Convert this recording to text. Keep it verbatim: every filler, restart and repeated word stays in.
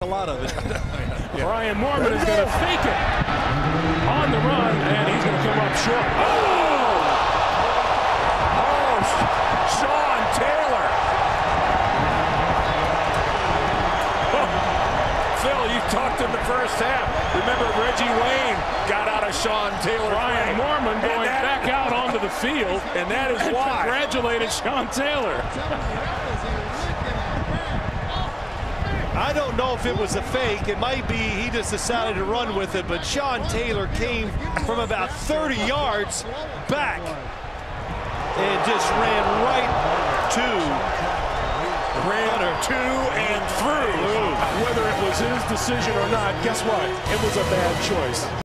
a lot of it. Yeah. Brian Moorman is going to fake it on the run, and he's going to come up short. Oh! Oh, Sean Taylor. Oh. Phil, you talked in the first half. Remember Reggie Wayne got out of Sean Taylor. Brian Moorman going that, back out onto the field, and that is and why. Congratulated Sean Taylor. I don't know if it was a fake. It might be he just decided to run with it, but Sean Taylor came from about thirty yards back and just ran right to ran to and through. Whether it was his decision or not, guess what? It was a bad choice.